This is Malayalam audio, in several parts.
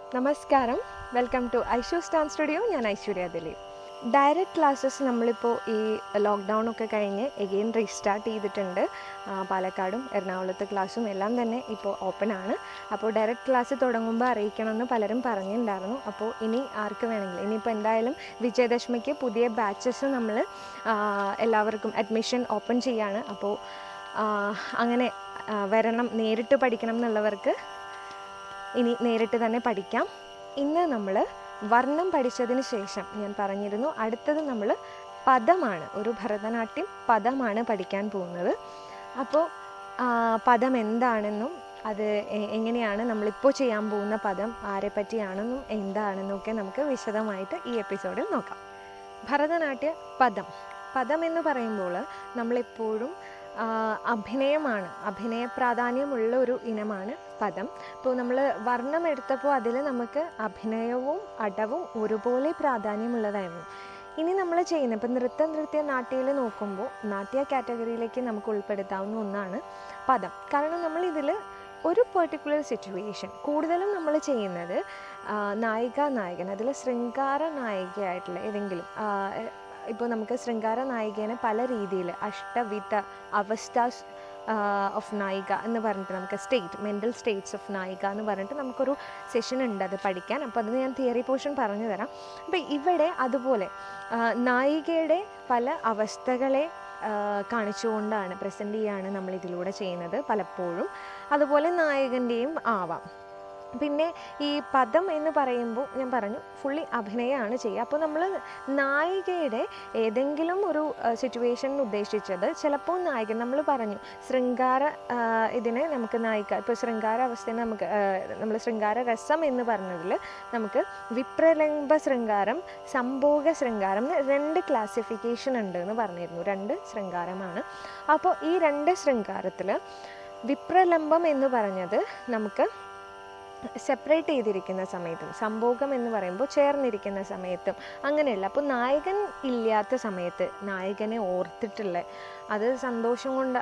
നമസ്കാരം, welcome to Aishu's dance studio. ഞാൻ ഐശ്വര്യ ദിലീപ്. ഡയറക്റ്റ് ക്ലാസ്സസ് നമ്മളിപ്പോൾ ഈ ലോക്ക്ഡൗൺ ഒക്കെ കഴിഞ്ഞ് എഗെയിൻ റീസ്റ്റാർട്ട് ചെയ്തിട്ടുണ്ട്. പാലക്കാടും എറണാകുളത്തെ ക്ലാസ്സും എല്ലാം തന്നെ ഇപ്പോൾ ഓപ്പൺ ആണ്. അപ്പോൾ ഡയറക്റ്റ് ക്ലാസ് തുടങ്ങുമ്പോൾ അറിയിക്കണമെന്ന് പലരും പറഞ്ഞിട്ടുണ്ടായിരുന്നു. അപ്പോൾ ഇനി ആർക്ക് വേണമെങ്കിലും ഇനിയിപ്പോൾ എന്തായാലും വിജയദശമിക്ക് പുതിയ ബാച്ചസ് നമ്മൾ എല്ലാവർക്കും അഡ്മിഷൻ ഓപ്പൺ ചെയ്യാണ്. അപ്പോൾ അങ്ങനെ വരണം, നേരിട്ട് പഠിക്കണം എന്നുള്ളവർക്ക് ഇനി നേരിട്ട് തന്നെ പഠിക്കാം. ഇന്ന് നമ്മൾ വർണ്ണം പഠിച്ചതിന് ശേഷം ഞാൻ പറഞ്ഞിരുന്നു അടുത്തത് നമ്മൾ പദമാണ്, ഒരു ഭരതനാട്യം പദമാണ് പഠിക്കാൻ പോകുന്നത്. അപ്പോൾ പദം എന്താണെന്നും അത് എങ്ങനെയാണ് നമ്മളിപ്പോൾ ചെയ്യാൻ പോകുന്ന പദം ആരെ പറ്റിയാണെന്നും എന്താണെന്നും ഒക്കെ നമുക്ക് വിശദമായിട്ട് ഈ എപ്പിസോഡിൽ നോക്കാം. ഭരതനാട്യ പദം. പദം എന്ന് പറയുമ്പോൾ നമ്മളെപ്പോഴും അഭിനയമാണ്, അഭിനയ പ്രാധാന്യമുള്ള ഒരു ഇനമാണ് പദം. ഇപ്പോൾ നമ്മൾ വർണ്ണം എടുത്തപ്പോൾ അതിൽ നമുക്ക് അഭിനയവും അടവും ഒരുപോലെ പ്രാധാന്യമുള്ളതായിരുന്നു. ഇനി നമ്മൾ ചെയ്യുന്നത് ഇപ്പോൾ നൃത്യ നാട്യയിൽ നോക്കുമ്പോൾ നാട്യ കാറ്റഗറിയിലേക്ക് നമുക്ക് ഉൾപ്പെടുത്താവുന്ന ഒന്നാണ് പദം. കാരണം നമ്മളിതിൽ ഒരു പെർട്ടിക്കുലർ സിറ്റുവേഷൻ കൂടുതലും നമ്മൾ ചെയ്യുന്നത് നായികൻ, അതിൽ ശൃംഗാര നായികയായിട്ടുള്ള ഏതെങ്കിലും ഇപ്പോൾ നമുക്ക് ശൃംഗാര നായികേനെ പല രീതിയിൽ അഷ്ടവിധ അവസ്ഥാസ് ഓഫ് നായിക എന്ന് പറഞ്ഞിട്ട് നമുക്ക് മെൻ്റൽ സ്റ്റേറ്റ്സ് ഓഫ് നായിക എന്ന് പറഞ്ഞിട്ട് നമുക്കൊരു സെഷൻ ഉണ്ട് അത് പഠിക്കാൻ. അപ്പോൾ അത് ഞാൻ തിയറി പോർഷൻ പറഞ്ഞു തരാം. അപ്പോൾ ഇവിടെ അതുപോലെ നായികയുടെ പല അവസ്ഥകളെ കാണിച്ചുകൊണ്ടാണ് പ്രസൻറ്റ് ചെയ്യാണ് നമ്മൾ ഇതിലൂടെ ചെയ്യുന്നത് പലപ്പോഴും. അതുപോലെ നായകൻ്റെയും ആവാം. പിന്നെ ഈ പദം എന്ന് പറയുമ്പോൾ ഞാൻ പറഞ്ഞു ഫുള്ളി അഭിനയമാണ് ചെയ്യുക. അപ്പോൾ നമ്മൾ നായികയുടെ ഏതെങ്കിലും ഒരു സിറ്റുവേഷൻ ഉദ്ദേശിച്ചത് ചിലപ്പോൾ നായകൻ, നമ്മൾ പറഞ്ഞു ശൃംഗാര ഇതിനെ നമുക്ക് നായിക, ഇപ്പോൾ ശൃംഗാര അവസ്ഥയെ നമ്മൾ ശൃംഗാര രസം എന്ന് പറഞ്ഞതിൽ നമുക്ക് വിപ്രലംബ ശൃംഗാരം, സംഭോഗ ശൃംഗാരം എന്ന് 2 ക്ലാസിഫിക്കേഷൻ ഉണ്ട് എന്ന് പറഞ്ഞിരുന്നു. 2 ശൃംഗാരമാണ്. അപ്പോൾ ഈ 2 ശൃംഗാരത്തിൽ വിപ്രലംബം എന്ന് പറഞ്ഞത് നമുക്ക് സെപ്പറേറ്റ് ചെയ്തിരിക്കുന്ന സമയത്തും, സംഭോഗം എന്ന് പറയുമ്പോൾ ചേർന്നിരിക്കുന്ന സമയത്തും അങ്ങനെയല്ല. അപ്പോൾ നായകൻ ഇല്ലാത്ത സമയത്ത് നായകനെ ഓർത്തിട്ടുള്ള അത് സന്തോഷം കൊണ്ട്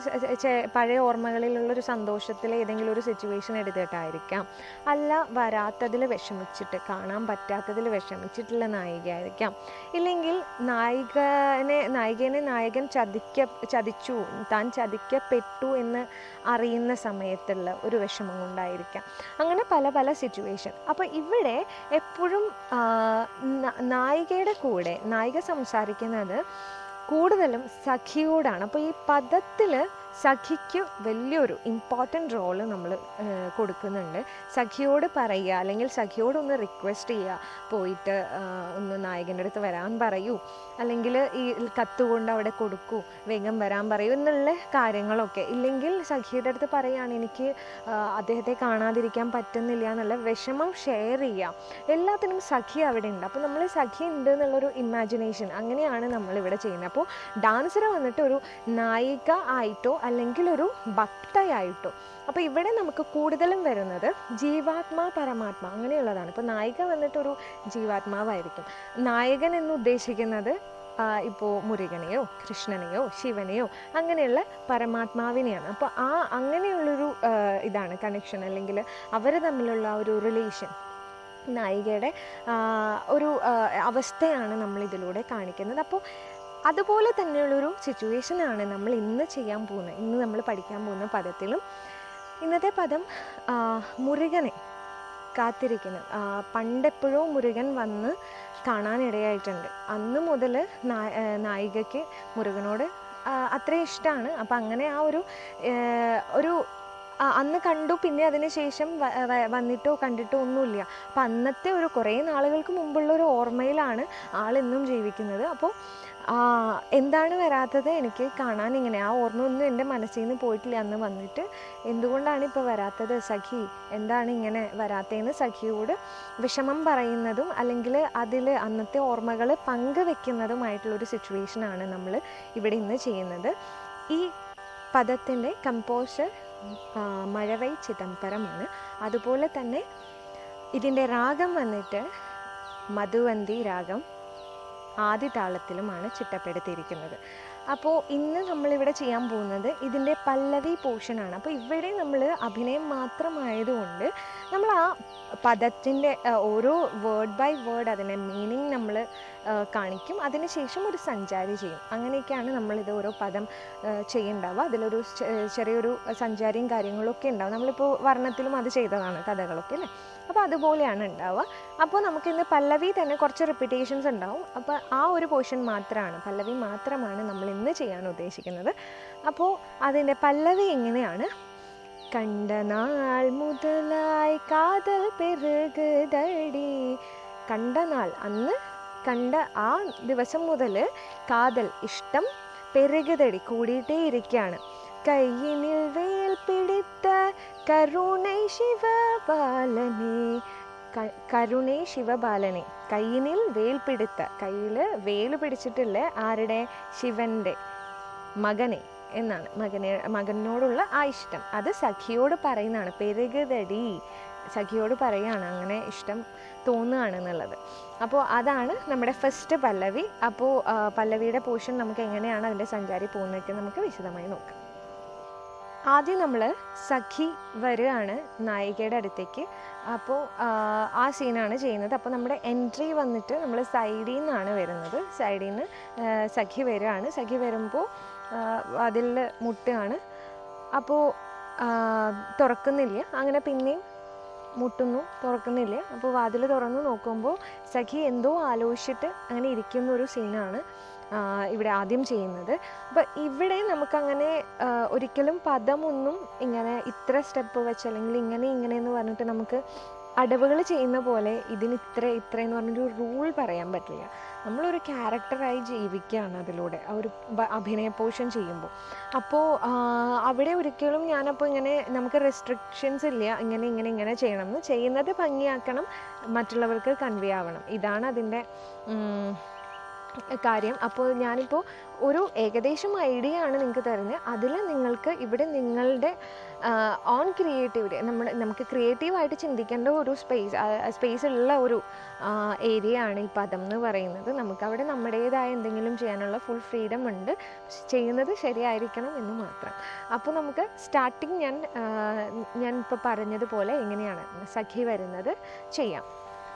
പഴയ ഓർമ്മകളിലുള്ളൊരു സന്തോഷത്തിൽ ഏതെങ്കിലും ഒരു സിറ്റുവേഷൻ എടുത്തിട്ടായിരിക്കാം, അല്ല വരാത്തതിൽ വിഷമിച്ചിട്ട്, കാണാൻ പറ്റാത്തതിൽ വിഷമിച്ചിട്ടുള്ള നായികയായിരിക്കാം, ഇല്ലെങ്കിൽ നായികനെ നായകൻ ചതിച്ചു, താൻ ചതിക്കപ്പെട്ടു എന്ന് അറിയുന്ന സമയത്തുള്ള ഒരു വിഷമം കൊണ്ടായിരിക്കാം. അങ്ങനെ പല പല സിറ്റുവേഷൻ. അപ്പോൾ ഇവിടെ എപ്പോഴും നായികയുടെ കൂടെ നായിക സംസാരിക്കുന്നത് കൂടുതലും സഖിയോടാണ്. അപ്പോൾ ഈ പദത്തിൽ സഖിക്ക് വലിയൊരു ഇമ്പോർട്ടൻ്റ് റോള് നമ്മൾ കൊടുക്കുന്നുണ്ട്. സഖിയോട് പറയുക, അല്ലെങ്കിൽ സഖിയോടൊന്ന് റിക്വസ്റ്റ് ചെയ്യുക, പോയിട്ട് ഒന്ന് നായകൻ്റെ അടുത്ത് വരാൻ പറയൂ, അല്ലെങ്കിൽ ഈ കത്തുകൊണ്ട് അവിടെ കൊടുക്കൂ, വേഗം വരാൻ പറയൂ എന്നുള്ള കാര്യങ്ങളൊക്കെ. ഇല്ലെങ്കിൽ സഖിയുടെ അടുത്ത് പറയുകയാണ് എനിക്ക് അദ്ദേഹത്തെ കാണാതിരിക്കാൻ പറ്റുന്നില്ല എന്നുള്ള വിഷമം ഷെയർ ചെയ്യുക. എല്ലാത്തിനും സഖി അവിടെ ഉണ്ട്. അപ്പോൾ നമ്മൾ സഖി ഉണ്ട് എന്നുള്ളൊരു ഇമാജിനേഷൻ, അങ്ങനെയാണ് നമ്മളിവിടെ ചെയ്യുന്നത്. അപ്പോൾ ഡാൻസർ വന്നിട്ട് ഒരു നായിക ആയിട്ടോ അല്ലെങ്കിൽ ഒരു ഭക്തയായിട്ടോ. അപ്പോൾ ഇവിടെ നമുക്ക് കൂടുതലും വരുന്നത് ജീവാത്മാ പരമാത്മ അങ്ങനെയുള്ളതാണ്. ഇപ്പോൾ നായിക വന്നിട്ടൊരു ജീവാത്മാവായിരിക്കും. നായകൻ എന്ന് ഉദ്ദേശിക്കുന്നത് ഇപ്പോൾ മുരുകനെയോ കൃഷ്ണനെയോ ശിവനെയോ അങ്ങനെയുള്ള പരമാത്മാവിനെയാണ്. അപ്പോൾ അങ്ങനെയുള്ളൊരു ഇതാണ് കണക്ഷൻ, അല്ലെങ്കിൽ അവർ തമ്മിലുള്ള ഒരു റിലേഷൻ, നായികയുടെ ഒരു അവസ്ഥയാണ് നമ്മളിതിലൂടെ കാണിക്കുന്നത്. അപ്പോൾ അതുപോലെ തന്നെയുള്ളൊരു സിറ്റുവേഷനാണ് നമ്മൾ ഇന്ന് ചെയ്യാൻ പോകുന്നത്. ഇന്ന് നമ്മൾ പഠിക്കാൻ പോകുന്ന പദത്തിലും. ഇന്നത്തെ പദം മുരുകനെ കാത്തിരിക്കുന്നു. പണ്ടെപ്പോഴോ മുരുകൻ വന്ന് കാണാനിടയായിട്ടുണ്ട്. അന്ന് മുതൽ നായികയ്ക്ക് മുരുകനോട് അത്രയും ഇഷ്ടമാണ്. അപ്പം അങ്ങനെ ആ ഒരു അന്ന് കണ്ടു, പിന്നെ അതിന് ശേഷം വന്നിട്ടോ കണ്ടിട്ടോ ഒന്നുമില്ല. അപ്പം അന്നത്തെ ഒരു കുറേ നാളുകൾക്ക് മുമ്പുള്ളൊരു ഓർമ്മയിലാണ് ആളെന്നും ജീവിക്കുന്നത്. അപ്പോൾ എന്താണ് വരാത്തത്, എനിക്ക് കാണാൻ ഇങ്ങനെ ആ ഓർമ്മ ഒന്നും എൻ്റെ മനസ്സിൽ നിന്ന് പോയിട്ടില്ല അന്ന് വന്നിട്ട്, എന്തുകൊണ്ടാണ് ഇപ്പോൾ വരാത്തത് സഖി, എന്താണ് ഇങ്ങനെ വരാത്തതെന്ന് സഖിയോട് വിഷമം പറയുന്നതും അല്ലെങ്കിൽ അതിൽ അന്നത്തെ ഓർമ്മകൾ പങ്കുവെക്കുന്നതുമായിട്ടുള്ളൊരു സിറ്റുവേഷനാണ് നമ്മൾ ഇവിടെ ഇന്ന് ചെയ്യുന്നത്. ഈ പദത്തിൻ്റെ കമ്പോസർ മഴവൈ ചിദംബരമാണ്. അതുപോലെ തന്നെ ഇതിൻ്റെ രാഗം വന്നിട്ട് മധുവന്തി രാഗം ആദിതാളത്തിലുമാണ് ചിട്ടപ്പെടുത്തിയിരിക്കുന്നത്. അപ്പോൾ ഇന്ന് നമ്മളിവിടെ ചെയ്യാൻ പോകുന്നത് ഇതിൻ്റെ പല്ലവി പോർഷനാണ്. അപ്പോൾ ഇവിടെ നമ്മൾ അഭിനയം മാത്രമായതുകൊണ്ട് നമ്മൾ ആ പദത്തിൻ്റെ ഓരോ വേർഡ് ബൈ വേർഡ് അതിൻ്റെ മീനിങ് നമ്മൾ കാണിക്കും. അതിനുശേഷം ഒരു സഞ്ചാരി ചെയ്യും. അങ്ങനെയൊക്കെയാണ് നമ്മളിത് ഓരോ പദം ചെയ്യുന്നുണ്ടാവുക. അതിലൊരു ചെറിയൊരു സഞ്ചാരിയും കാര്യങ്ങളൊക്കെ ഉണ്ടാവും. നമ്മളിപ്പോൾ വർണ്ണത്തിലും അത് ചെയ്തതാണ് കഥകളൊക്കെ അല്ലേ. അപ്പോൾ അതുപോലെയാണ് ഉണ്ടാവുക. അപ്പോൾ നമുക്കിന്ന് പല്ലവി തന്നെ കുറച്ച് റിപ്പീറ്റേഷൻസ് ഉണ്ടാവും. അപ്പോൾ ആ ഒരു പോർഷൻ മാത്രമാണ്, പല്ലവി മാത്രമാണ് നമ്മൾ ഇന്ന് ചെയ്യാൻ ഉദ്ദേശിക്കുന്നത്. അപ്പോൾ അതിൻ്റെ പല്ലവി എങ്ങനെയാണ്? കണ്ട നാൾ മുതലായി കാതൽ പെരുകുതടി. കണ്ട നാൾ, അന്ന് കണ്ട ആ ദിവസം മുതൽ കാതൽ ഇഷ്ടം പെരുകുതടി കൂടിയിട്ടേ ഇരിക്കുകയാണ്. കയ്യിനിൽ വേൽ പിടിത്ത കരുണൈ ശിവബാലനെ. കരുണൈ ശിവബാലനെ, കയ്യിനിൽ വേൽ പിടുത്ത, കയ്യിൽ വേൽ പിടിച്ചിട്ടില്ല ആരുടെ? ശിവൻ്റെ മകനെ എന്നാണ്. മകനോടുള്ള ആ ഇഷ്ടം അത് സഖിയോട് പറയുന്നതാണ്. പെരുകുതടി, സഖിയോട് പറയുകയാണ് അങ്ങനെ ഇഷ്ടം തോന്നുകയാണെന്നുള്ളത്. അപ്പോൾ അതാണ് നമ്മുടെ ഫസ്റ്റ് പല്ലവി. അപ്പോൾ പല്ലവിയുടെ പോർഷൻ നമുക്ക് എങ്ങനെയാണ് അതിൻ്റെ സഞ്ചാരി പോകുന്നതൊക്കെ നമുക്ക് വിശദമായി നോക്കാം. ആദ്യം നമ്മൾ സഖി വരികയാണ് നായികയുടെ അടുത്തേക്ക്. അപ്പോൾ ആ സീനാണ് ചെയ്യുന്നത്. അപ്പോൾ നമ്മുടെ എൻട്രി വന്നിട്ട് നമ്മൾ സൈഡിൽ നിന്നാണ് വരുന്നത്. സൈഡിൽ നിന്ന് സഖി വരികയാണ്. സഖി വരുമ്പോൾ അതിൽ മുട്ടുകയാണ്. അപ്പോൾ തുറക്കുന്നില്ല. അങ്ങനെ പിന്നെയും മുട്ടുന്നു, തുറക്കുന്നില്ല. അപ്പോൾ വാതിൽ തുറന്ന് നോക്കുമ്പോൾ സഖി എന്തോ ആലോചിച്ചിട്ട് അങ്ങനെ ഇരിക്കുന്ന ഒരു സീനാണ് ഇവിടെ ആദ്യം ചെയ്യുന്നത്. അപ്പോൾ ഇവിടെ നമുക്കങ്ങനെ ഒരിക്കലും പദമൊന്നും ഇങ്ങനെ ഇത്ര സ്റ്റെപ്പ് വെച്ച് അല്ലെങ്കിൽ ഇങ്ങനെയെന്ന് പറഞ്ഞിട്ട് നമുക്ക് അടവുകൾ ചെയ്യുന്ന പോലെ ഇതിന് ഇത്ര എന്ന് പറഞ്ഞൊരു റൂൾ പറയാൻ പറ്റില്ല. നമ്മളൊരു ക്യാരക്ടറായി ജീവിക്കുകയാണ് അതിലൂടെ ആ ഒരു അഭിനയ പോർഷൻ ചെയ്യുമ്പോൾ. അപ്പോൾ അവിടെ ഒരിക്കലും ഞാനപ്പോൾ ഇങ്ങനെ നമുക്ക് റെസ്ട്രിക്ഷൻസ് ഇല്ല, ഇങ്ങനെ ചെയ്യണം എന്ന്. ചെയ്യുന്നത് ഭംഗിയാക്കണം, മറ്റുള്ളവർക്ക് കൺവേ ആവണം. ഇതാണ് അതിൻ്റെ കാര്യം. അപ്പോൾ ഞാനിപ്പോൾ ഒരു ഏകദേശം ഐഡിയ ആണ് നിങ്ങൾക്ക് തരുന്നത്. അതിൽ നിങ്ങൾക്ക് ഇവിടെ നിങ്ങളുടെ ഓൺ ക്രിയേറ്റിവിറ്റി, നമുക്ക് ക്രിയേറ്റീവായിട്ട് ചിന്തിക്കേണ്ട ഒരു സ്പേസ് ഉള്ള ഒരു ഏരിയ ആണ് ഈ പദം എന്ന് പറയുന്നത്. നമുക്കവിടെ നമ്മുടേതായ എന്തെങ്കിലും ചെയ്യാനുള്ള ഫുൾ ഫ്രീഡം ഉണ്ട്. ചെയ്യുന്നത് ശരിയായിരിക്കണം എന്ന് മാത്രം. അപ്പോൾ നമുക്ക് സ്റ്റാർട്ടിങ് ഞാൻ ഇപ്പോൾ പറഞ്ഞതുപോലെ എങ്ങനെയാണ് സഖി വരുന്നത് ചെയ്യാം.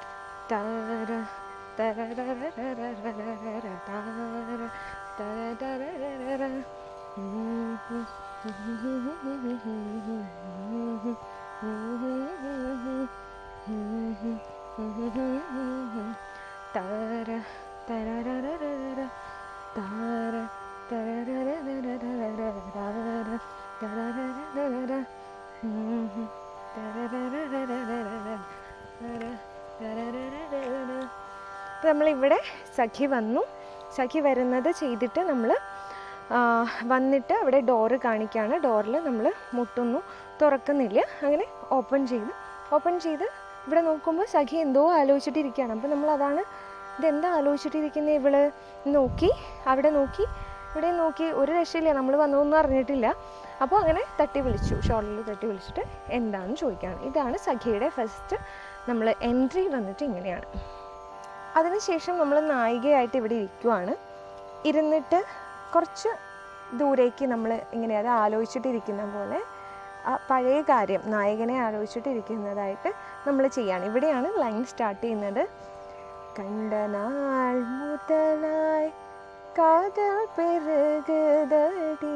അപ്പോൾ നമ്മളിവിടെ സഖി വന്നു. സഖി വരുന്നത് ചെയ്തിട്ട് നമ്മൾ വന്നിട്ട് അവിടെ ഡോറ് കാണിക്കുകയാണ്. ഡോറിൽ നമ്മൾ മുട്ടുന്നു, തുറക്കുന്നില്ല. അങ്ങനെ ഓപ്പൺ ചെയ്ത് ഇവിടെ നോക്കുമ്പോൾ സഖി എന്തോ ആലോചിച്ചിട്ടിരിക്കുകയാണ്. അപ്പോൾ നമ്മളതാണ് ഇതെന്താ ആലോചിച്ചിട്ടിരിക്കുന്നത് ഇവള് നോക്കി, അവിടെ നോക്കി, ഇവിടെ നോക്കി, ഒരു രക്ഷയില്ല, നമ്മൾ വന്നതൊന്നും അറിഞ്ഞിട്ടില്ല. അപ്പോൾ അങ്ങനെ തട്ടി വിളിച്ചു, ഷോളിൽ തട്ടി വിളിച്ചിട്ട് എന്താണെന്ന് ചോദിക്കുകയാണ്. ഇതാണ് സഖിയുടെ ഫസ്റ്റ് നമ്മൾ എൻട്രി വന്നിട്ട് ഇങ്ങനെയാണ്. അതിനുശേഷം നമ്മൾ നായികയായിട്ട് ഇവിടെ ഇരിക്കുവാണ്. ഇരുന്നിട്ട് കുറച്ച് ദൂരേക്ക് നമ്മൾ ഇങ്ങനെ അത് ആലോചിച്ചിട്ടിരിക്കുന്ന പോലെ പഴയ കാര്യം നായകനെ ആലോചിച്ചിട്ടിരിക്കുന്നതായിട്ട് നമ്മൾ ചെയ്യാണ്. ഇവിടെയാണ് ലൈൻ സ്റ്റാർട്ട് ചെയ്യുന്നത്. കണ്ട നാൾ മുതലായി കാതൽ പെരുകുതടി.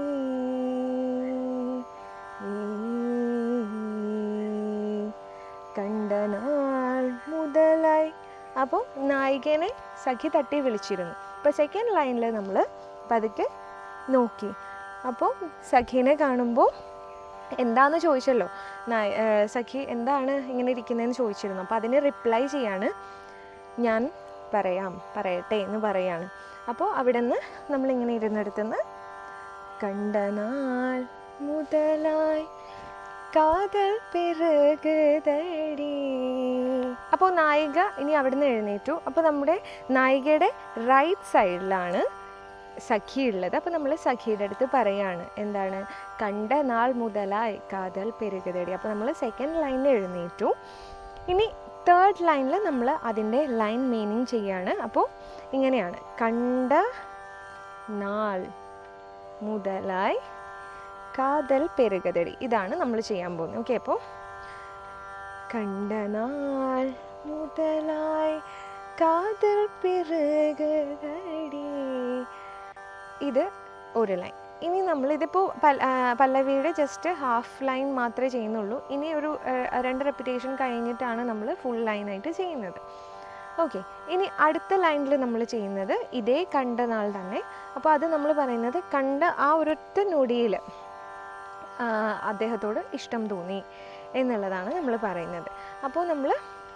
കണ്ട നാൾ മുതലായി. അപ്പോൾ നായികനെ സഖി തട്ടി വിളിച്ചിരുന്നു. അപ്പോൾ സെക്കൻഡ് ലൈനിൽ നമ്മൾ പതുക്കെ നോക്കി. അപ്പോൾ സഖീനെ കാണുമ്പോൾ എന്താണെന്ന് ചോദിച്ചല്ലോ, സഖി എന്താണ് ഇങ്ങനെ ഇരിക്കുന്നതെന്ന് ചോദിച്ചിരുന്നു. അപ്പോൾ അതിന് റിപ്ലൈ ചെയ്യാണ്, ഞാൻ പറയട്ടെ എന്ന് പറയാണ്. അപ്പോൾ അവിടെ നിന്ന് നമ്മളിങ്ങനെ ഇരുന്നിടത്തുനിന്ന് കണ്ട നാൾ മുതലായി കാതൽ പെരുകുതടി. അപ്പോൾ നായിക ഇനി അവിടെ നിന്ന് എഴുന്നേറ്റു. അപ്പോൾ നമ്മുടെ നായികയുടെ റൈറ്റ് സൈഡിലാണ് സഖി ഉള്ളത്. അപ്പോൾ നമ്മൾ സഖിയുടെ അടുത്ത് പറയാണ് എന്താണ്? കണ്ട നാൾ മുതലായി കാതൽ പെരുകുതടി. അപ്പോൾ നമ്മൾ സെക്കൻഡ് ലൈനിൽ എഴുന്നേറ്റു. ഇനി തേർഡ് ലൈനിൽ നമ്മൾ അതിൻ്റെ ലൈൻ മീനിങ് ചെയ്യാണ്. അപ്പോൾ ഇങ്ങനെയാണ്, കണ്ട നാൾ മുതലായി കാതൽ പെരുകതടി. ഇതാണ് നമ്മൾ ചെയ്യാൻ പോകുന്നത്. ഓക്കെ, അപ്പോൾ കണ്ട നാൾ മുതലായി കാതൽ പെരുകതടി, ഇത് ഒരു ലൈൻ. ഇനി നമ്മളിതിപ്പോൾ പല്ലവിയുടെ ജസ്റ്റ് ഹാഫ് ലൈൻ മാത്രമേ ചെയ്യുന്നുള്ളൂ. ഇനി ഒരു 2 റെപ്പിറ്റേഷൻ കഴിഞ്ഞിട്ടാണ് നമ്മൾ ഫുൾ ലൈനായിട്ട് ചെയ്യുന്നത്. ഓക്കെ, ഇനി അടുത്ത ലൈനിൽ നമ്മൾ ചെയ്യുന്നത് ഇതേ കണ്ട നാൾ തന്നെ. അപ്പോൾ അത് നമ്മൾ പറയുന്നത് കണ്ട ആ ഒരൊറ്റ നൊടിയിൽ അദ്ദേഹത്തോട് ഇഷ്ടം തോന്നി എന്നുള്ളതാണ് നമ്മൾ പറയുന്നത്. അപ്പോൾ നമ്മൾ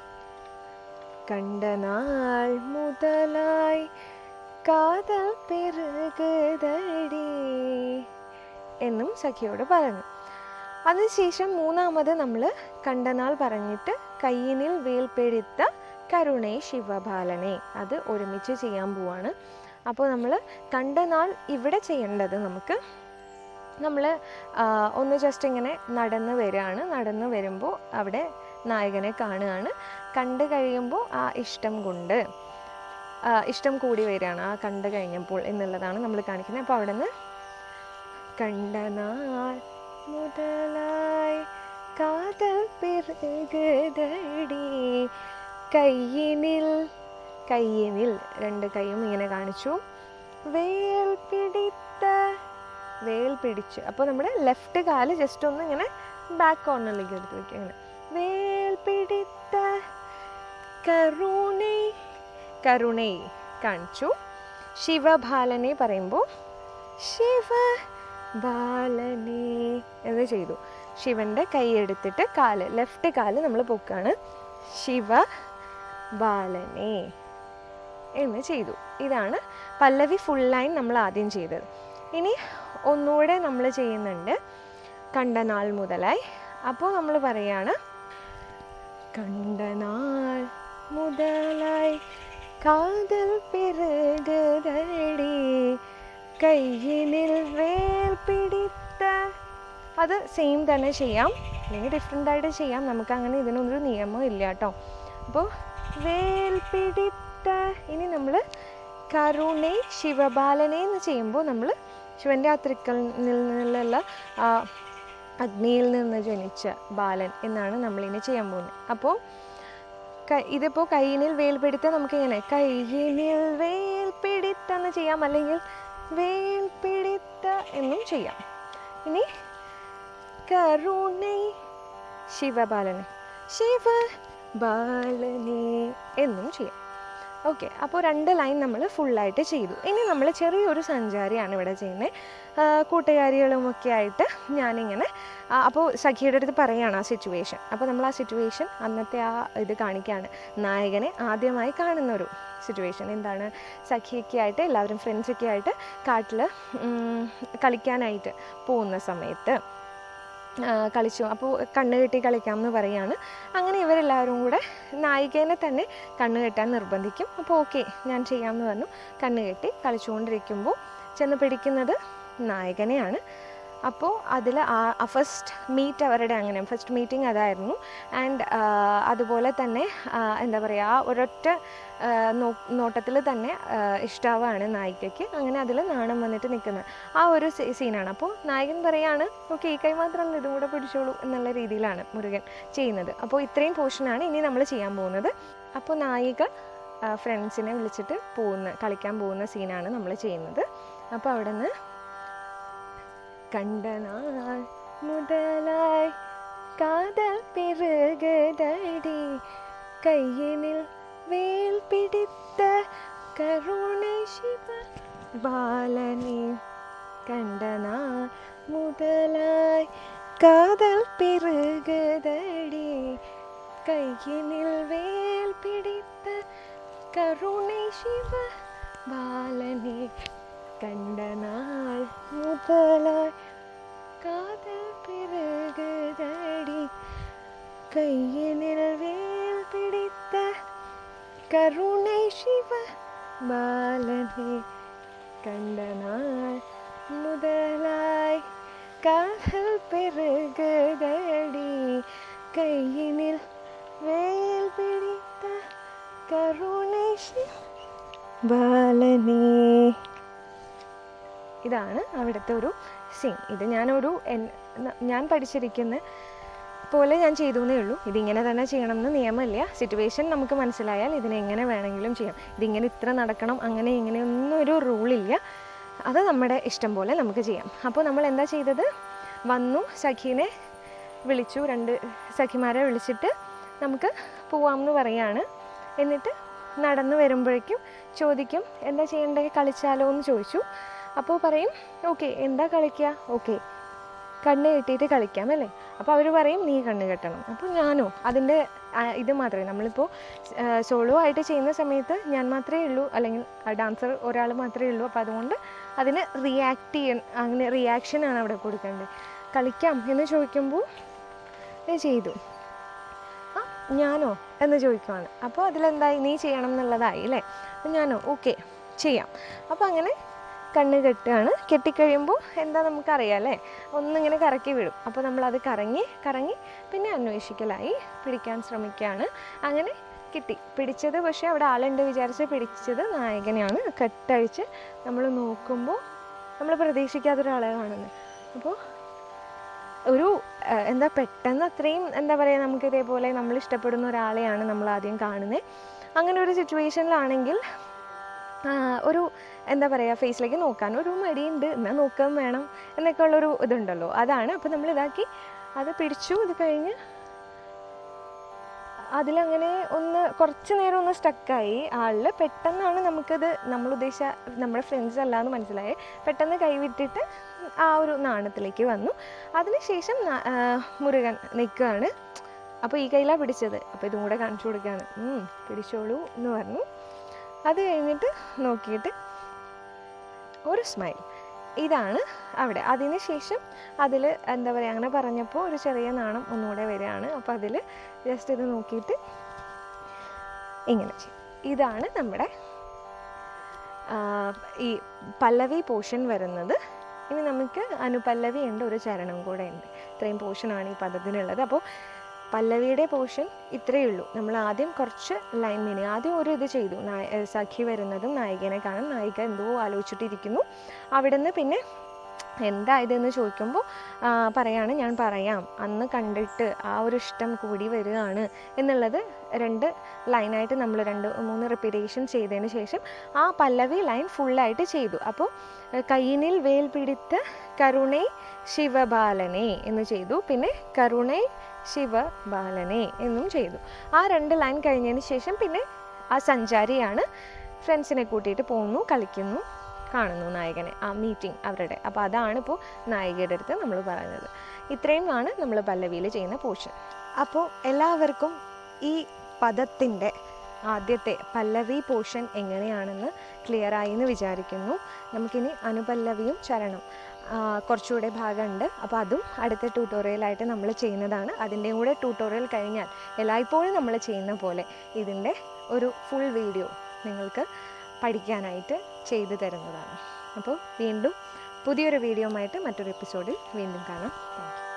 കണ്ട നാൾ മുതലായി കാതൽ പെരുകതടി എന്നും സഖിയോട് പറഞ്ഞു. അതിനുശേഷം മൂന്നാമത് നമ്മൾ കണ്ടനാൾ പറഞ്ഞിട്ട് കയ്യിനിൽ വേൽപ്പെടുത്ത കരുണേ ശിവബാലനെ, അത് ഒരുമിച്ച് ചെയ്യാൻ പോവാണ്. അപ്പോൾ നമ്മൾ കണ്ടനാൾ ഇവിടെ ചെയ്യേണ്ടത് നമ്മൾ ഒന്ന് ജസ്റ്റ് ഇങ്ങനെ നടന്ന് വരികയാണ്. നടന്ന് വരുമ്പോൾ അവിടെ നായകനെ കാണുകയാണ്. കണ്ടു കഴിയുമ്പോൾ ആ ഇഷ്ടം കൊണ്ട് ഇഷ്ടം കൂടി വരികയാണ് ആ കണ്ടു കഴിഞ്ഞപ്പോൾ എന്നുള്ളതാണ് നമ്മൾ കാണിക്കുന്നത്. അപ്പോൾ അവിടെ നിന്ന് കണ്ട നാൾ മുതലായി കാതൽ പെരുകതടി കയ്യിനിൽ 2 കൈയും ഇങ്ങനെ കാണിച്ചു. വേൽ പിടിച്ച്, അപ്പോൾ നമ്മുടെ ലെഫ്റ്റ് കാല് ജസ്റ്റ് ഒന്ന് ഇങ്ങനെ ബാക്ക് കോർണറിലേക്ക് എടുത്ത് വയ്ക്കുക. ഇങ്ങനെ വേൽ പിടിത്ത കരുണേ കാണിച്ചു. ശിവബാലനെ പറയുമ്പോൾ ശിവബാലനെ എന്ന് ചെയ്തു. ശിവൻ്റെ കൈ എടുത്തിട്ട് ലെഫ്റ്റ് കാല് നമ്മൾ പൊക്കാണ്. ശിവബാലനെ എന്ന് ചെയ്തു. ഇതാണ് പല്ലവി ഫുൾ ലൈൻ നമ്മൾ ആദ്യം ചെയ്തത്. ഇനി ഒന്നുകൂടെ നമ്മൾ ചെയ്യുന്നുണ്ട് കണ്ട നാൾ മുതലായി. അപ്പോൾ നമ്മൾ പറയാണ് കണ്ട നാൾ മുതലായി കാതൽ പെരുകതടി കയ്യിനിൽ വേൽ പിടിത്ത, അത് സെയിം തന്നെ ചെയ്യാം, അല്ലെങ്കിൽ ഡിഫറെൻ്റ് ആയിട്ട് ചെയ്യാം. നമുക്ക് അങ്ങനെ ഇതിനൊരു നിയമം ഇല്ല കേട്ടോ. അപ്പോൾ വേൽ പിടിത്ത, ഇനി നമ്മൾ കരുണേ ശിവബാലനെ എന്ന് ചെയ്യുമ്പോൾ നമ്മൾ ശിവൻ്റെ ആ തൃക്കണ്ണിൽ നിന്നുള്ള അഗ്നിയിൽ നിന്ന് ജനിച്ച ബാലൻ എന്നാണ് നമ്മളിനി ചെയ്യാൻ പോകുന്നത്. അപ്പോൾ ഇതിപ്പോൾ കയ്യിനിൽ വേൽപിടുത്ത നമുക്കിങ്ങനെ കയ്യിനിൽ വേൽപിടുത്ത എന്ന് ചെയ്യാം, അല്ലെങ്കിൽ വേൽപിടുത്ത എന്നും ചെയ്യാം. ഇനി കരുണേ ശിവബാലനെ എന്നും ചെയ്യാം. ഓക്കെ, അപ്പോൾ 2 ലൈൻ നമ്മൾ ഫുള്ളായിട്ട് ചെയ്തു. ഇനി നമ്മൾ ചെറിയൊരു സഞ്ചാരിയാണ് ഇവിടെ ചെയ്യുന്നത്. കൂട്ടുകാരികളുമൊക്കെ ആയിട്ട് ഞാനിങ്ങനെ അപ്പോൾ സഖിയുടെ അടുത്ത് പറയുകയാണ് ആ സിറ്റുവേഷൻ. അപ്പോൾ നമ്മൾ ആ സിറ്റുവേഷൻ അന്നത്തെ ആ ഇത് കാണിക്കുകയാണ്. നായകനെ ആദ്യമായി കാണുന്ന ഒരു സിറ്റുവേഷൻ എന്താണ്, സഖിയൊക്കെ ആയിട്ട് എല്ലാവരും ഫ്രണ്ട്സൊക്കെ ആയിട്ട് കാട്ടിൽ കളിക്കാനായിട്ട് പോകുന്ന സമയത്ത് കളിച്ചു. അപ്പോൾ കണ്ണുകെട്ടി കളിക്കാമെന്ന് പറയുകയാണ്. അങ്ങനെ ഇവരെല്ലാവരും കൂടെ നായികേനെ തന്നെ കണ്ണുകെട്ടാൻ നിർബന്ധിക്കും. അപ്പോൾ ഓക്കെ ഞാൻ ചെയ്യാമെന്ന് പറഞ്ഞു. കണ്ണുകെട്ടി കളിച്ചുകൊണ്ടിരിക്കുമ്പോൾ ചെന്ന് പിടിക്കുന്നത് നായകനെയാണ്. അപ്പോൾ അതിൽ ഫസ്റ്റ് മീറ്റ് അവരുടെ അങ്ങനെ ഫസ്റ്റ് മീറ്റിംഗ് അതായിരുന്നു. ആൻഡ് അതുപോലെ തന്നെ എന്താ പറയുക, ആ ഒരൊറ്റ നോട്ടത്തിൽ തന്നെ ഇഷ്ടാവാണ് നായികയ്ക്ക്. അങ്ങനെ അതിൽ നാണം വന്നിട്ട് നിൽക്കുന്നത് ആ ഒരു സീനാണ്. അപ്പോൾ നായകൻ പറയാണ് ഓക്കെ ഈ കൈ മാത്രമല്ല ഇതും കൂടെ പിടിച്ചോളൂ എന്നുള്ള രീതിയിലാണ് മുരുകൻ ചെയ്യുന്നത്. അപ്പോൾ ഇത്രയും പോർഷനാണ് ഇനി നമ്മൾ ചെയ്യാൻ പോകുന്നത്. അപ്പോൾ നായിക ഫ്രണ്ട്സിനെ വിളിച്ചിട്ട് കളിക്കാൻ പോകുന്ന സീനാണ് നമ്മൾ ചെയ്യുന്നത്. അപ്പോൾ അവിടെ നിന്ന് കണ്ട നാൾ മുതലായി കാതൽ പെരുകതടി കയ്യിനിൽ വേൽ പിടിത്ത കരുണേ ശിവബാലനെ കണ്ട നാൾ മുതലായി കാതൽ പെരുകതടി കയ്യിനിൽ വേൽ പിടിത്ത കരുണേ ശിവബാലനെ കണ്ട നാൾ മുതലായി കാതൽ പെരുകതടി കയ്യിനിൽ വേൽ പിടിത്ത കരുണേ ശിവബാലനെ കണ്ട നാൾ മുതലായി കാതൽ പെരുകതടി കയ്യിനിൽ വേൽ പിടിത്ത കരുണേ ശിവബാലനെ. ഇതാണ് അവിടുത്തെ ഒരു സീൻ. ഇത് ഞാൻ പഠിച്ചിരിക്കുന്ന പോലെ ഞാൻ ചെയ്തു എന്നേ ഉള്ളൂ. ഇതിങ്ങനെ തന്നെ ചെയ്യണമെന്ന് നിയമമില്ല. സിറ്റുവേഷൻ നമുക്ക് മനസ്സിലായാൽ ഇതിനെങ്ങനെ വേണമെങ്കിലും ചെയ്യാം. ഇതിങ്ങനെ ഇത്ര നടക്കണം അങ്ങനെ ഇങ്ങനെയൊന്നും ഒരു റൂളില്ല. അത് നമ്മുടെ ഇഷ്ടം പോലെ നമുക്ക് ചെയ്യാം. അപ്പോൾ നമ്മൾ എന്താ ചെയ്തത്, വന്നു സഖീനെ വിളിച്ചു, 2 സഖിമാരെ വിളിച്ചിട്ട് നമുക്ക് പോവാമെന്ന് പറയാണ്. എന്നിട്ട് നടന്നു വരുമ്പോഴേക്കും ചോദിക്കും എന്താ ചെയ്യേണ്ടത്, കളിച്ചാലോ എന്ന് ചോദിച്ചു. അപ്പോൾ പറയും ഓക്കെ എന്താ കളിക്കുക, ഓക്കെ കണ്ണ് കെട്ടിയിട്ട് കളിക്കാം അല്ലേ. അപ്പോൾ അവർ പറയും നീ കണ്ണ് കെട്ടണം. അപ്പോൾ ഞാനോ അതിൻ്റെ ഇത് മാത്രമേ, നമ്മളിപ്പോൾ സോളോ ആയിട്ട് ചെയ്യുന്ന സമയത്ത് ഞാൻ മാത്രമേ ഉള്ളൂ, അല്ലെങ്കിൽ ഡാൻസർ ഒരാൾ മാത്രമേ ഉള്ളൂ. അപ്പോൾ അതുകൊണ്ട് അതിന് അങ്ങനെ റിയാക്ഷനാണ് അവിടെ കൊടുക്കേണ്ടത്. കളിക്കാം എന്ന് ചോദിക്കുമ്പോൾ ചെയ്തു, ഞാനോ എന്ന് ചോദിക്കുവാണ്. അപ്പോൾ അതിലെന്തായി, നീ ചെയ്യണം എന്നുള്ളതായി അല്ലേ. അപ്പോൾ ഞാനോ ഓക്കെ ചെയ്യാം. അപ്പോൾ അങ്ങനെ കണ്ണ് കെട്ടുകയാണ്. കെട്ടിക്കഴിയുമ്പോൾ എന്താ നമുക്കറിയാം അല്ലേ, ഒന്നിങ്ങനെ കറക്കി വിടും. അപ്പോൾ നമ്മളത് കറങ്ങി പിന്നെ അന്വേഷിക്കലായി, പിടിക്കാൻ ശ്രമിക്കുകയാണ്. അങ്ങനെ കിട്ടി, പിടിച്ചത്. പക്ഷേ അവിടെ ആളുണ്ട് വിചാരിച്ച് പിടിച്ചത് നായകനെയാണ്. കെട്ടഴിച്ച് നമ്മൾ നോക്കുമ്പോൾ നമ്മൾ പ്രതീക്ഷിക്കാത്തൊരാളെ കാണുന്നത്. അപ്പോൾ ഒരു പെട്ടെന്ന് അത്രയും പറയുക, നമുക്ക് ഇതേപോലെ നമ്മൾ ഇഷ്ടപ്പെടുന്ന ഒരാളെയാണ് നമ്മൾ ആദ്യം കാണുന്നത്. അങ്ങനെ ഒരു സിറ്റുവേഷനിലാണെങ്കിൽ ഒരു ഫേസിലേക്ക് നോക്കാൻ ഒരു മടിയുണ്ട്, എന്നാൽ നോക്കാൻ വേണം എന്നൊക്കെ ഉള്ളൊരു ഇതുണ്ടല്ലോ, അതാണ്. അപ്പോൾ നമ്മൾ ഇതാക്കി അത് പിടിച്ചു. ഇത് കഴിഞ്ഞ് അതിലങ്ങനെ കുറച്ച് നേരം സ്റ്റക്കായി ആളിൽ. പെട്ടെന്നാണ് നമുക്കത് നമ്മൾ ഉദ്ദേശിച്ച നമ്മുടെ ഫ്രണ്ട്സ് അല്ല എന്ന് മനസ്സിലായി. പെട്ടെന്ന് കൈവിട്ടിട്ട് ആ ഒരു നാണത്തിലേക്ക് വന്നു. അതിനുശേഷം മുരുകൻ നിൽക്കുകയാണ്. അപ്പോൾ ഈ കയ്യിലാണ് പിടിച്ചത്. അപ്പോൾ ഇതും കൂടെ കാണിച്ചു കൊടുക്കുകയാണ്, പിടിച്ചോളൂ എന്ന് പറഞ്ഞു. അത് കഴിഞ്ഞിട്ട് നോക്കിയിട്ട് ഒരു സ്മൈൽ, ഇതാണ് അവിടെ. അതിനുശേഷം അതിൽ അങ്ങനെ പറഞ്ഞപ്പോൾ ഒരു ചെറിയ നാണം ഒന്നുകൂടെ വരികയാണ്. അപ്പോൾ അതിൽ ജസ്റ്റ് ഇത് നോക്കിയിട്ട് ഇങ്ങനെ ചെയ്യും. ഇതാണ് നമ്മുടെ ഈ പല്ലവി പോർഷൻ വരുന്നത്. ഇനി നമുക്ക് അനുപല്ലവി ഉണ്ട്, ഒരു ചരണം കൂടെ ഉണ്ട്. ഇത്രയും പോർഷനാണ് ഈ പദത്തിനുള്ളത്. അപ്പോൾ പല്ലവിയുടെ പോർഷൻ ഇത്രയേ ഉള്ളൂ. നമ്മൾ ആദ്യം കുറച്ച് ലൈൻ മീനിങ്, ആദ്യം ഒരു ഇത് ചെയ്തു. സഖി വരുന്നതും നായികനെ കാണും, നായിക എന്തോ ആലോചിച്ചിട്ടിരിക്കുന്നു. അവിടെ നിന്ന് പിന്നെ എന്താ ഇതെന്ന് ചോദിക്കുമ്പോൾ പറയാണ്, ഞാൻ പറയാം, അന്ന് കണ്ടിട്ട് ആ ഒരു ഇഷ്ടം കൂടി വരികയാണ് എന്നുള്ളത് 2 ലൈനായിട്ട് നമ്മൾ 2-3 റിപ്പീറ്റേഷൻ ചെയ്തതിന് ശേഷം ആ പല്ലവി ലൈൻ ഫുള്ളായിട്ട് ചെയ്തു. അപ്പോൾ കയ്യിനിൽ വേൽ പിടിത്ത് കരുണൈ ശിവബാലനെ എന്ന് ചെയ്തു. പിന്നെ കരുണൈ ശിവബാലനെ എന്നും ചെയ്തു. ആ 2 ലൈൻ കഴിഞ്ഞതിന് ശേഷം പിന്നെ ആ സഞ്ചാരിയാണ്, ഫ്രണ്ട്സിനെ കൂട്ടിയിട്ട് പോകുന്നു, കളിക്കുന്നു, കാണുന്നു നായകനെ, ആ മീറ്റിംഗ് അവരുടെ. അപ്പോൾ അതാണ് ഇപ്പോൾ നായികയുടെ അടുത്ത് നമ്മൾ പറയുന്നത്. ഇത്രയുമാണ് നമ്മൾ പല്ലവിയിൽ ചെയ്യുന്ന പോർഷൻ. അപ്പോൾ എല്ലാവർക്കും ഈ പദത്തിൻ്റെ ആദ്യത്തെ പല്ലവി പോർഷൻ എങ്ങനെയാണെന്ന് ക്ലിയറായി എന്ന് വിചാരിക്കുന്നു. നമുക്കിനി അനുപല്ലവിയും ചരണം കുറച്ചുകൂടെ ഭാഗമുണ്ട്. അപ്പോൾ അതും അടുത്ത ട്യൂട്ടോറിയലായിട്ട് നമ്മൾ ചെയ്യുന്നതാണ്. അതിൻ്റെ കൂടെ ട്യൂട്ടോറിയൽ കഴിഞ്ഞാൽ എല്ലായ്പ്പോഴും നമ്മൾ ചെയ്യുന്ന പോലെ ഇതിൻ്റെ ഒരു ഫുൾ വീഡിയോ നിങ്ങൾക്ക് പഠിക്കാനായിട്ട് ചെയ്തു തരുന്നതാണ്. അപ്പോൾ വീണ്ടും പുതിയൊരു വീഡിയോ ആയിട്ട് മറ്റൊരു എപ്പിസോഡിൽ വീണ്ടും കാണാം. Thank U.